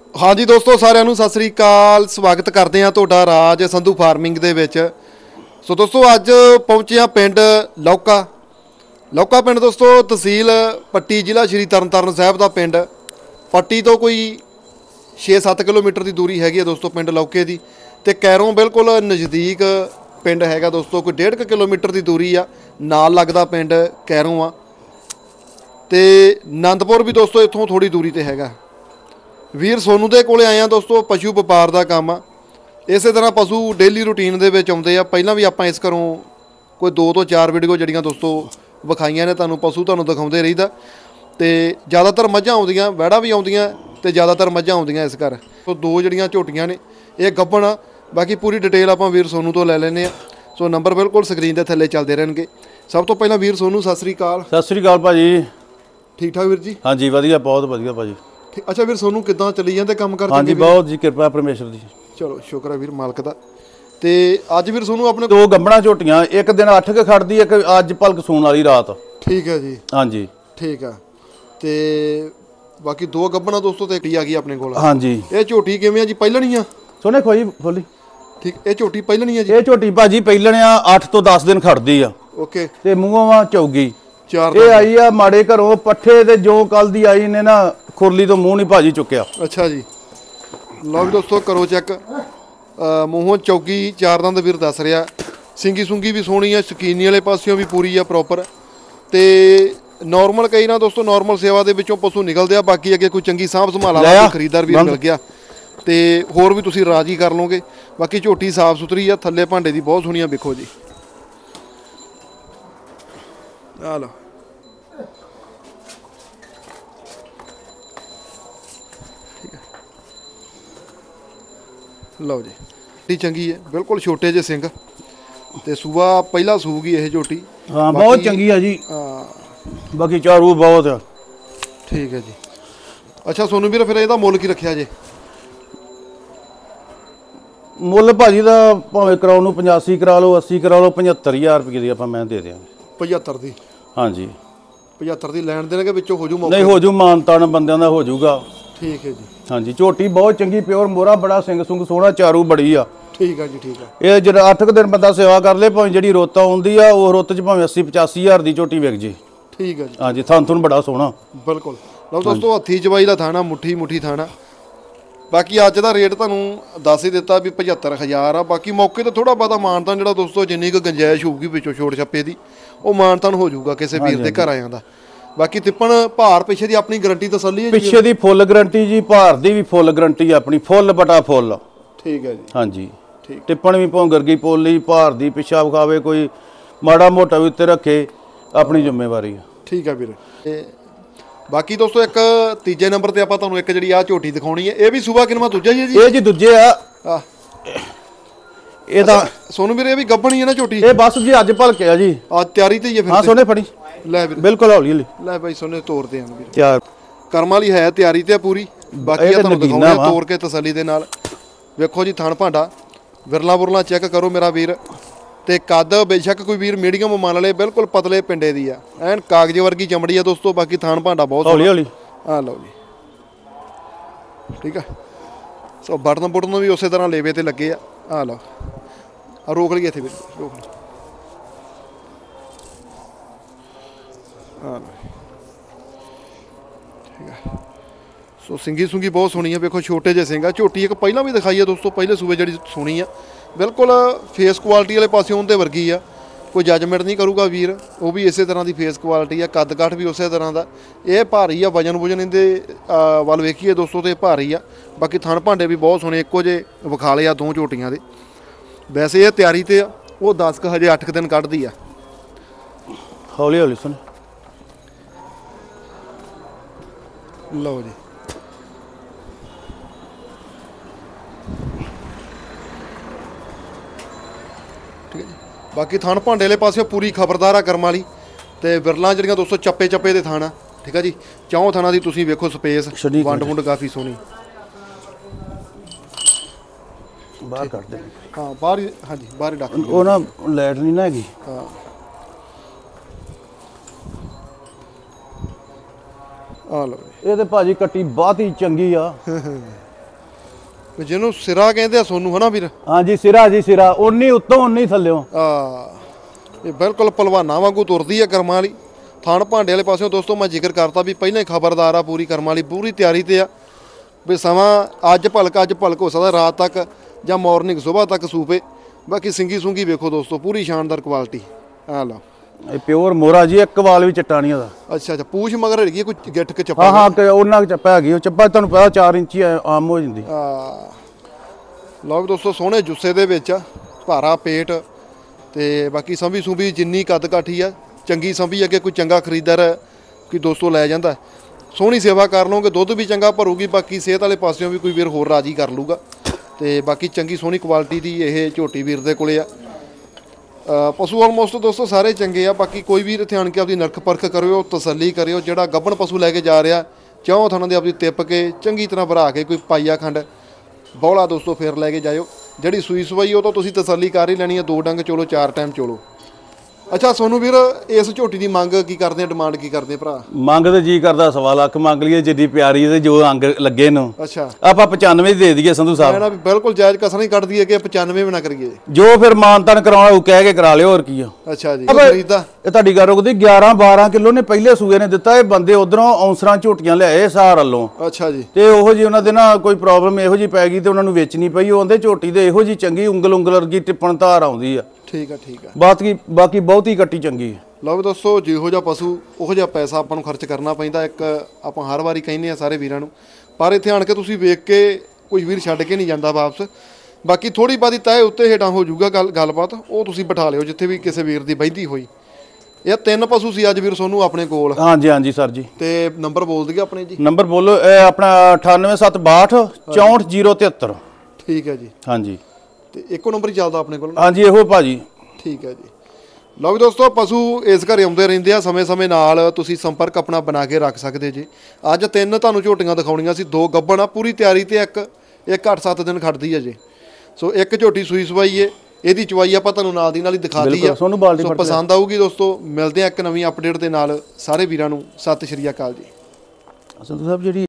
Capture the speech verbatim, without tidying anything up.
हाँ जी दोस्तों साਰਿਆਂ ਨੂੰ ਸਤਿ ਸ੍ਰੀ ਅਕਾਲ ਸਵਾਗਤ ਕਰਦੇ ਹਾਂ ਤੁਹਾਡਾ ਰਾਜ ਸੰਧੂ ਫਾਰਮਿੰਗ ਦੇ ਵਿੱਚ। ਸੋ ਦੋਸਤੋ ਅੱਜ ਪਹੁੰਚੇ ਹਾਂ ਪਿੰਡ ਲੌਕਾ ਲੌਕਾ ਪਿੰਡ ਦੋਸਤੋ ਤਹਿਸੀਲ ਪੱਟੀ ਜ਼ਿਲ੍ਹਾ ਸ਼੍ਰੀ ਤਰਨਤਾਰਨ ਸਾਹਿਬ ਦਾ ਪਿੰਡ। ਪੱਟੀ ਤੋਂ ਕੋਈ छे सत्त किलोमीटर की दूरी हैगी दोस्तों पिंड लौके की, तो कैरों बिल्कुल नज़दीक पिंड हैगा दोस्तों, कोई डेढ़ किलोमीटर की दूरी आ नाल लगदा पिंड कैरों आ। तो आनंदपुर भी दोस्तों इत्थों थोड़ी दूरी ते हैगा। वीर सोनू दे कोले आए हैं दोस्तों, पशु व्यापार का काम आ। इस तरह पशु डेली रूटीन दे विच आउंदे आ। पहलां भी आपां इस घरों कोई दो तो चार वीडियो जिहड़ियां दोस्तों विखाईयां ने, तुहानूं पशु तुहानूं दिखाउंदे रहीदा। तो ज़्यादातर मझां आउंदियां, वैड़ा भी आउंदियां तो ज़्यादातर मझां आउंदियां इस घर। तो दो जिहड़ियां झोटियां ने ये गब्बण आ। बाकी पूरी डिटेल आपां वीर सोनू तो लै लैंदे आ। सो नंबर बिल्कुल स्क्रीन के थल्ले चलते रहणगे। सब तो पहलां वीर सोनू सत श्री अकाल। सत श्री अकाल भाजी। ठीक ठाक वीर जी? हाँ जी वधिया, बहुत वधिया भाजी। अच्छा वीर सोनू किदां चली जांदे काम कर? हाँ जी बहुत जी कृपा परमेश्वर दी। चलो शुक्र है वीर मालक दा। ते अज वीर सोनू अपने दो गंबणा झोटियां, एक दिन अठ के खड़दी, एक अज भलक सूण वाली रात। ठीक है जी। हाँ जी ठीक है। ते बाकी दो गब्बणा दोस्तों ते टी आ गई अपने कोल। हाँ जी। ये झोटी किवें आ जी? पहिलणी आ? सोने खोई खोली। ठीक, ये झोटी पहिलणी आ जी? ये झोटी भाजी पहिलण आ, अठ तो दस दिन खड़दी आ। ओके। ते मूंहों वा चौगी। चार ये आई आ माड़े घरों पट्ठे ते जो कल दी आई ने ना खुरली तो मूंह नहीं भाजी चुक्या। अच्छा जी। लो भी दोस्तों करो चेक, मूंहों चौगी, चार दंद वीर दस रहा। सिंगी सुंगी भी सोहनी है, शकीनी वाले पासियों भी पूरी है प्रॉपर। तो नॉर्मल कई ना दोस्तों नॉर्मल सेवा के विचों पशु निकलते हैं, बाकी अगे कोई चंगी सांभ संभाल वाला खरीदार भी मिल गया तो होर भी तुसीं राजी कर लोगे। बाकी झोटी साफ सुथरी है, थल्ले भांडे की बहुत सोहनी वेखो जी। आ लो लो जी, टी चंगी है बिल्कुल, छोटे जे सिंह ते सूबा पहला सूगी यह झोटी। हाँ बहुत चंगी है जी। हाँ बाकी चारू बहुत है। ठीक है जी। अच्छा सोनू वीर फिर ਇਹਦਾ ਮੁੱਲ ਕੀ ਰੱਖਿਆ ਜੇ? ਮੁੱਲ ਭਾਜੀ ਦਾ ਭਾਵੇਂ ਕਰਾਉ ਨੂੰ पचासी ਕਰਾ ਲਓ, अस्सी ਕਰਾ ਲਓ, पचहत्तर हज़ार ਰੁਪਏ ਦੀ ਆਪਾਂ ਮੈਂ ਦੇ ਦਿਆਂਗੇ। पचहत्तर ਦੀ? ਹਾਂਜੀ पचहत्तर ਦੀ ਲੈਣ ਦੇਣਗੇ ਵਿੱਚੋਂ ਹੋ ਜੂ ਮੌਕੇ? ਨਹੀਂ ਹੋ ਜੂ, ਮਾਨਤਾਨ ਬੰਦਿਆਂ ਦਾ ਹੋ ਜੂਗਾ। ਠੀਕ ਹੈ ਜੀ। ਹਾਂਜੀ ਝੋਟੀ ਬਹੁਤ ਚੰਗੀ, ਪਿਓਰ ਮੋਰਾ, ਬੜਾ ਸਿੰਘ ਸੁੰਗ ਸੋਹਣਾ, ਚਾਰੂ ਬੜੀ ਆ। ਠੀਕ ਹੈ ਜੀ। ਠੀਕ ਹੈ। ਇਹ ਜਿਹੜਾ ਅੱਠ ਕੁ ਦਿਨ ਬੰਦਾ ਸੇਵਾ ਕਰ ਲੇ, ਭਾਵੇਂ ਜਿਹੜੀ ਰੁੱਤ ਆਉਂਦੀ ਆ ਉਹ ਰੁੱਤ 'ਚ ਭਾਵੇਂ अस्सी पचासी ਹਜ਼ਾਰ ਦੀ ਝੋਟੀ ਵਿਕ ਜੇ। ठीक है जी। हाँ जी थान थुन बड़ा सोहना बिल्कुल। लो दोस्तों हथी चवाई का थाना, मुट्ठी मुट्ठी थाना। बाकी अज का रेट तुहानूं दस ही दिता भी पचहत्तर हज़ार आ। बाकी मौके तो थोड़ा बहुता मानतान जो दोस्तों जिन्नी को गुंजाइश होगी पिछों छोड़ छप्पे की वो मानतान हो जाऊगा किसी वीर के घर आया। बाकी तिप्पण भार पिछे की अपनी गारंटी तसल्ली है? पिछे की फुल गारंटी जी, भार की भी फुल गारंटी अपनी, फुल बटा फुल। ठीक है जी। हाँ जी। ठीक। टिप्पण भी भौंगर की पोली, भार की पिछा विखावे, कोई माड़ा मोटा भी उत्ते रखे, अपनी जिम्मेवारी है। ठीक है वीर। बाकी दोस्तों एक तीजे नंबर ते आपां तुहानूं एक जिहड़ी आ झोटी दिखाउणी है, ये भी सूबा किनवा दूजा ही है जी? ये जी दूजे आ। ये दा सोनू वीर ये भी गब्बण ही है ना झोटी? ये बस जी अज भलके आ जी। आ तैयारी ते ही है फिर? हाँ सोने फड़ी लै वीर बिल्कुल हौली हौली लै भाई सोने तोड़ते हैं वीर। तैयार करम वाली है, तैयारी ते पूरी। बाकी ये तुहानूं दिखाउणे तोड़ के तसल्ली दे नाल। वेखो जी थण भांडा, विरला बुरला चेक करो मेरा वीर। ते कद बेशक कोई वीर मीडियम मान ले, बिल्कुल पतले पिंडे दी आ, एन कागज वर्गी चमड़ी है दोस्तों। बाकी थान भांडा बहुत हौली हौली। हाँ लो जी। ठीक है। सो बटन बुटन भी उस तरह लेवे ते लगे आ। हाँ लो आ रोक लीए इत्थे वीर, रोक लो। हाँ लो ठीक है। सो सिंगी सुंगी बहुत सोहनी है, वेखो छोटे जे सिंह आ। झोटी एक पहला भी दिखाई है दोस्तों, पहले सूबे जी सोहनी है, बिल्कुल फेस क्वालिटी वाले पासे उनके वर्गी आ। कोई जजमेंट नहीं करूगा वीर, वो भी इस तरह की फेस क्वालिटी है, कद काठ भी उस तरह का। ये भारी आ, वजन वुजन इनके वाल वेखीए दोस्तों तो भारी आ। बाकी थण भांडे भी बहुत सोहने एको जे विखाले आ दो झोटियां दे। वैसे ये तैयारी ते आ, वो दस क हजे अठ क दिन कढ़दी आ। हौली हौली सुन लो जी। ठीक है जी। बाकी थान भांडे वाले पासे पूरी खबरदार आ करम वाली। तो विरलां जिहड़ियां दोस्तों चप्पे चप्पे दे थान आ। ठीक है जी। चौं थाना की तुसीं वेखो स्पेस, वंड वुंड काफ़ी सोहनी बाहर कर दे। हाँ बाहर ही, हाँ जी बाहर ही डक वो ना लाइट नहीं ना हैगी। हाँ आ लो ये तो भाजी कट्टी बहुत ही चंगी आ। ਜਿਹਨੂੰ ਸਿਰਾ ਕਹਿੰਦੇ ਆ ਸੋਨੂੰ ਹਨਾ ਵੀਰ? ਹਾਂਜੀ ਸਿਰਾ ਜੀ ਸਿਰਾ, ਉਨੀ ਉੱਤੋਂ ਉਨੀ ਥੱਲਿਓਂ। ਆ ਇਹ ਬਿਲਕੁਲ ਪਹਿਲਵਾਨਾਂ ਵਾਂਗੂ ਤੁਰਦੀ ਆ ਕਰਮਾਂ ਵਾਲੀ। ਥਣ ਭਾਂਡੇ ਵਾਲੇ ਪਾਸਿਓਂ ਦੋਸਤੋ ਮੈਂ ਜ਼ਿਕਰ ਕਰਤਾ ਵੀ ਪਹਿਲਾਂ ਹੀ ਖਬਰਦਾਰ ਆ, ਪੂਰੀ ਕਰਮਾਂ ਵਾਲੀ ਪੂਰੀ ਤਿਆਰੀ ਤੇ ਆ ਵੀ ਸਮਾਂ ਅੱਜ ਭਲਕ ਅੱਜ ਭਲਕ ਹੋ ਸਕਦਾ ਰਾਤ ਤੱਕ ਜਾਂ ਮਾਰਨਿੰਗ ਸਵੇਰ ਤੱਕ ਸੂਪੇ। ਬਾਕੀ ਸਿੰਗੀ ਸੁੰਗੀ ਵੇਖੋ ਦੋਸਤੋ, ਪੂਰੀ ਸ਼ਾਨਦਾਰ ਕੁਆਲਿਟੀ। ਆ ਲਓ ਇਹ ਪਿਓਰ ਮੋਰਾ ਜੀ, ਇੱਕ ਵਾਲ ਵੀ ਚਿੱਟਾ ਨਹੀਂ ਉਹਦਾ। ਅੱਛਾ ਅੱਛਾ, ਪੂਛ ਮਗਰ ਹੈਗੀ ਕੋਈ ਗਿੱਠ ਕੇ ਚੱਪਾ? ਹਾਂ ਹਾਂ ਕਿ ਉਹਨਾਂ ਕੁ ਚੱਪਾ ਹੈਗੀ, ਉਹ ਚੱਪਾ ਤੁਹਾਨੂੰ ਪਤਾ ਚਾਰ ਇੰਚੀ ਆਮ ਹੋ ਜਾਂਦੀ। ਆ ਲਓ ਵੀ ਦੋਸਤੋ, ਸੋਹਣੇ ਜੁੱਸੇ ਦੇ ਵਿੱਚ ਆ, ਭਾਰਾ ਪੇਟ ਤੇ ਬਾਕੀ ਸੰਭੀ ਸੁੰਭੀ ਜਿੰਨੀ ਕੱਦ ਕਾਠੀ ਆ ਚੰਗੀ ਸੰਭੀ ਅੱਗੇ ਕੋਈ ਚੰਗਾ ਖਰੀਦਦਾਰ ਕੋਈ ਦੋਸਤੋ ਲੈ ਜਾਂਦਾ। ਸੋਹਣੀ ਸੇਵਾ ਕਰ ਲਓਗੇ, ਦੁੱਧ ਵੀ ਚੰਗਾ ਭਰੂਗੀ। ਬਾਕੀ ਸਿਹਤ ਵਾਲੇ ਪਾਸਿਓਂ ਵੀ ਕੋਈ ਵੀਰ ਹੋਰ ਰਾਜੀ ਕਰ ਲੂਗਾ। ਤੇ ਬਾਕੀ ਚੰਗੀ ਸੋਹਣੀ ਕੁਆਲਿਟੀ ਦੀ ਇਹ ਝੋਟੀ ਵੀਰ ਦੇ ਕੋਲੇ ਆ। ਪਸ਼ੂ ਆਲਮੋਸਟ ਦੋਸਤੋ ਸਾਰੇ ਚੰਗੇ ਆ। ਬਾਕੀ ਕੋਈ ਵੀ ਇੱਥੇ ਆਣ ਕੇ ਆਪਦੀ ਨਰਖ ਪਰਖ ਕਰਿਓ, ਤਸੱਲੀ ਕਰਿਓ। ਜਿਹੜਾ ਗੱਭਣ ਪਸ਼ੂ ਲੈ ਕੇ ਜਾ ਰਿਹਾ ਚੌਂ ਥਣਾਂ ਦੇ ਆਪਦੀ ਤਿੱਪ ਕੇ ਚੰਗੀ ਤਰ੍ਹਾਂ ਭਰਾ ਕੇ ਕੋਈ ਪਾਈਆ ਖੰਡ ਬੌਲਾ ਦੋਸਤੋ ਫਿਰ ਲੈ ਕੇ ਜਾਇਓ। ਜਿਹੜੀ ਸੂਈ ਸਵਾਈ ਉਹ ਤੋਂ ਤੁਸੀਂ ਤਸੱਲੀ ਕਰ ਹੀ ਲੈਣੀ ਆ। ਦੋ ਡੰਗ ਚੋਲੋ, ਚਾਰ ਟਾਈਮ ਚੋਲੋ। ਅੱਛਾ ਸੋਨੂੰ ਵੀਰ, ਇਸ ਝੋਟੀ ਦੀ ਮੰਗ ਕੀ ਕਰਦੇ ਆ, ਡਿਮਾਂਡ ਕੀ ਕਰਦੇ ਆ ਭਰਾ? ਮੰਗ ਤੇ ਜੀ ਕਰਦਾ ਸਵਾ ਲੱਖ ਮੰਗ ਲਈਏ, ਜਿੱਡੀ ਪਿਆਰੀ ਤੇ ਜੋ ਅੰਗ ਲੱਗੇ ਨੂੰ। ਅੱਛਾ ਆਪਾਂ ਪਚਾਨਵੇਂ ਦੇ ਦਈਏ ਸੰਧੂ ਸਾਹਿਬ। ਮੈਂ ਨਾ ਵੀ ਬਿਲਕੁਲ ਜਾਇਜ਼ ਕਸਰ ਨਹੀਂ ਕੱਢ ਦਈਏ ਕਿ ਪਚਾਨਵੇਂ ਵੀ ਨਾ ਕਰੀਏ। ਜੋ ਫਿਰ ਮਾਨਤਾਨ ਕਰਾਉਣਾ ਉਹ ਕਹਿ ਕੇ ਕਰਾ ਲਿਓ, ਹੋਰ ਕੀ ਆ। ਅੱਛਾ ਜੀ, ਖਰੀਦਾ ਇਹ ਤੁਹਾਡੀ ਗੱਲ ਰੁਕਦੀ। ਗਿਆਰਾਂ ਬਾਰਾਂ ਕਿਲੋ ਨੇ ਪਹਿਲੇ ਸੂਏ ਨੇ ਦਿੱਤਾ। ਇਹ ਬੰਦੇ ਉਧਰੋਂ ਔਂਸਰਾਂ ਝੋਟੀਆਂ ਲਿਆਏ ਸਹਾਰ ਵੱਲੋਂ। ਅੱਛਾ ਜੀ। ਤੇ ਉਹੋ ਜੀ ਉਹਨਾਂ ਦੇ ਨਾ ਕੋਈ ਪ੍ਰੋਬਲਮ ਇਹੋ ਜੀ ਪੈ ਗਈ ਤੇ ਉਹਨਾਂ ਨੂੰ ਵੇਚਣੀ ਪਈ। ਉਹ ਆਂਦੇ ਝੋਟੀ ਦੇ ਇਹੋ ਜੀ ਚੰਗੀ ਉਂਗਲ ਉਂਗਲ ਵਰਗੀ ਟਿੱਪਣ ਧਾਰ ਆਉਂਦੀ ਆ। ਠੀਕ ਆ ਠੀਕ ਆ। ਬਾਕੀ ਬਾਕੀ ਬਹੁਤੀ ਕੱਟੀ ਚੰਗੀ ਹੈ। ਲਓ ਵੀ ਦੋਸਤੋ, ਜਿਹੋ ਜਿਹਾ ਪਸ਼ੂ ਉਹੋ ਜਿਹਾ ਪੈਸਾ ਆਪਾਂ ਨੂੰ ਖਰਚ ਕਰਨਾ ਪੈਂਦਾ। ਇੱਕ ਆਪਾਂ ਹਰ ਵਾਰੀ ਕਹਿੰਦੇ ਆ ਸਾਰੇ ਵੀਰਾਂ ਨੂੰ, ਪਰ ਇੱਥੇ ਆਣ ਕੇ ਤੁਸੀਂ ਵੇਖ ਕੇ ਕੋਈ ਵੀਰ ਛੱਡ ਕੇ ਨਹੀਂ ਜਾਂਦਾ ਵਾਪਸ। ਬਾਕੀ ਥੋੜੀ ਬਾਦੀ ਤੈ ਉੱਤੇ ਹੇਠਾਂ ਹੋ ਜਾਊਗਾ ਗੱਲ ਗੱਲਬਾਤ, ਉਹ ਤੁਸੀਂ ਬਿਠਾ ਲਿਓ ਜਿੱਥੇ ਵੀ ਕਿਸੇ ਵੀਰ ਦੀ ਬਹਿੰਦੀ ਹੋਈ। ਇਹ ਤਿੰਨ ਪਸ਼ੂ ਸੀ ਅੱਜ ਵੀਰ ਸੋਨੂੰ ਆਪਣੇ ਕੋਲ। ਹਾਂਜੀ ਹਾਂਜੀ ਸਰ ਜੀ। ਤੇ ਨੰਬਰ ਬੋਲ ਦਈਏ ਆਪਣੇ ਜੀ? ਨੰਬਰ ਬੋਲੋ। ਇਹ ਆਪਣਾ ਅਠਾਨਵੇਂ ਸੱਤ ਬਾਹਠ ਚੌਂਹਠ ਜ਼ੀਰੋ ਤਿਹੱਤਰ। ਠੀਕ ਹੈ ਜੀ। ਹਾਂਜੀ ਤੇ ਇੱਕੋ ਨੰਬਰ ਹੀ ਚੱਲਦਾ ਆਪਣੇ ਕੋਲ? ਹਾਂਜੀ ਇਹੋ ਭਾਜੀ। ਠੀਕ ਹੈ ਜੀ। ਲਓ ਵੀ ਦੋਸਤੋ, ਪਸ਼ੂ ਇਸ ਘਰੇ ਆਉਂਦੇ ਰਹਿੰਦੇ ਆ ਸਮੇਂ ਸਮੇਂ ਨਾਲ। ਤੁਸੀਂ ਸੰਪਰਕ ਆਪਣਾ ਬਣਾ ਕੇ ਰੱਖ ਸਕਦੇ ਜੀ। ਅੱਜ ਤਿੰਨ ਤੁਹਾਨੂੰ ਝੋਟੀਆਂ ਦਿਖਾਉਣੀਆਂ ਸੀ, ਦੋ ਗੱਭਣ ਆ ਪੂਰੀ ਤਿਆਰੀ ਤੇ, ਇੱਕ ਇੱਕ ਅੱਠ ਸੱਤ ਦਿਨ ਖੜਦੀ ਹੈ ਜੀ। ਸੋ ਇੱਕ ਝੋਟੀ ਸੂਈ ਸਵਾਈ ਏ, ਇਹਦੀ ਚਵਾਈ ਆਪਾਂ ਤੁਹਾਨੂੰ ਨਾਲ ਦੀ ਨਾਲ ਹੀ ਦਿਖਾਤੀ ਆ। ਸੋ ਪਸੰਦ ਆਊਗੀ ਦੋਸਤੋ। ਮਿਲਦੇ ਆ ਇੱਕ ਨਵੀਂ ਅਪਡੇਟ ਦੇ ਨਾਲ। ਸਾਰੇ ਵੀਰਾਂ ਨੂੰ ਸਤਿ ਸ਼੍ਰੀ ਅਕਾਲ ਜੀ। ਸੰਧੂ ਸਾਹਿਬ ਜਿਹੜੀ